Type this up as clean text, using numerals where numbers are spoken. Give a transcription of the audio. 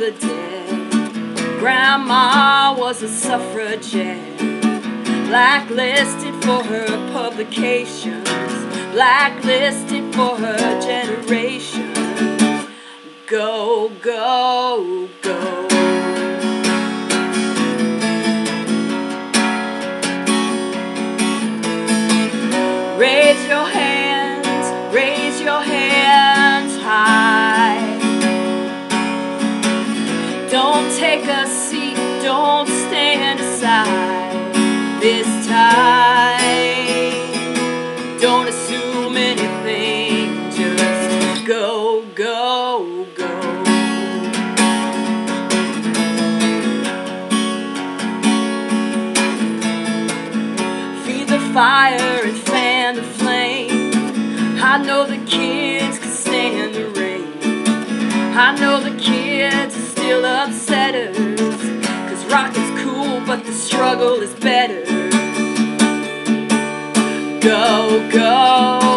the dead. Grandma was a suffragette, blacklisted for her publications, blacklisted for her generation. Go, go, go. Raise your hands high. Don't take a seat, don't stand aside this time. Don't assume anything, just go, go, go. Feed the fire and fan the flame. I know the kids can stand the rain. I know the kids are still upsetters, 'cause rock is cool but the struggle is better. Go, go.